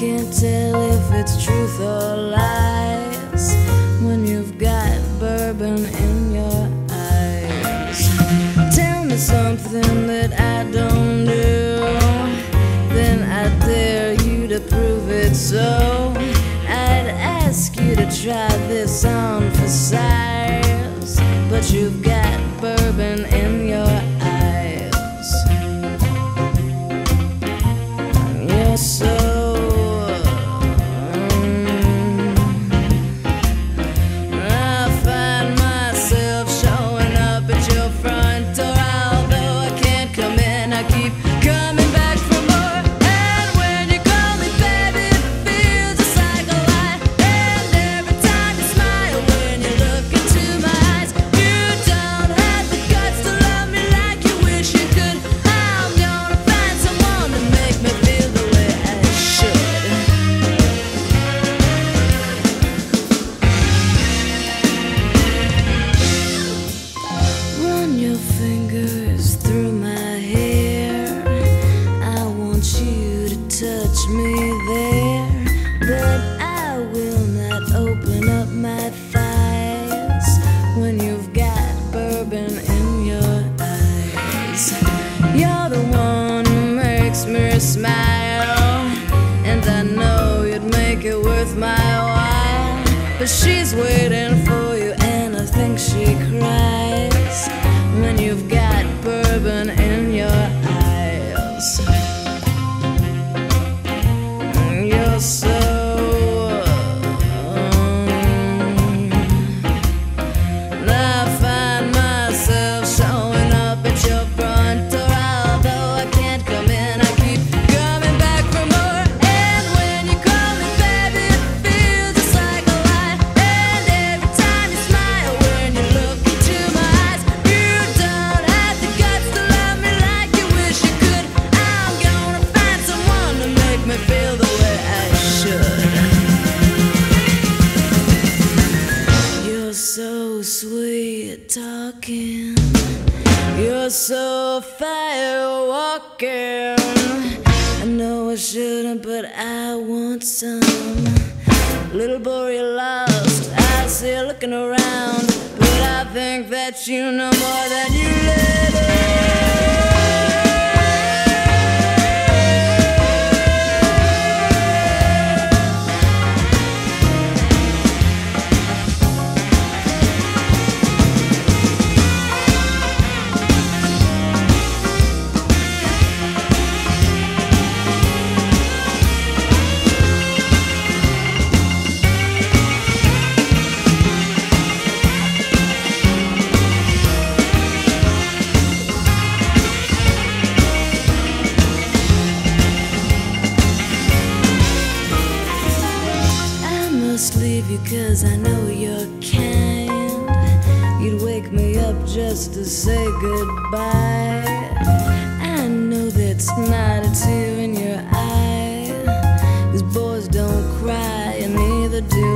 can't tell if it's truth or lies when you've got bourbon in your eyes. Tell me something that I don't do, then I dare you to prove it so. I'd ask you to try this on for size, but you've got bourbon in your eyes. You're so I find myself showing up at your front door. Although I can't come in, I keep coming back for more. And when you call me baby, it feels just like a lie. And every time you smile, when you look into my eyes, you don't have the guts to love me like you wish you could. I'm gonna find someone to make me feel the way I should. Run your fingers through my hair. I want you to touch me there, but I will not open up my thighs when you've got bourbon in your eyes. You're the one who makes me smile, and I know you'd make it worth my while. But she's waiting for you, and I think she cries when you've got bourbon in your eyes. You're so I find myself showing up at your front door. Although I can't come in, I keep coming back for more. And when you call me baby, it feels just like a lie. And every time you smile, when you look into my eyes, you don't have the guts to love me like you wish you could. I'm gonna find someone to make me feel the way I should. You're so sweet talking, you're so fire walking. I know I shouldn't, but I want some. Little boy, you're lost, I see you looking around, but I think that you know more than you let on. Leave you 'cause I know you're kind. You'd wake me up just to say goodbye. I know that's not a tear in your eye, 'cause boys don't cry and neither do